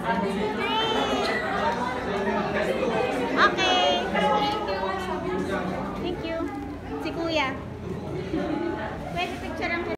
Okay. Thank you. Si Kuya. Pwede picture ang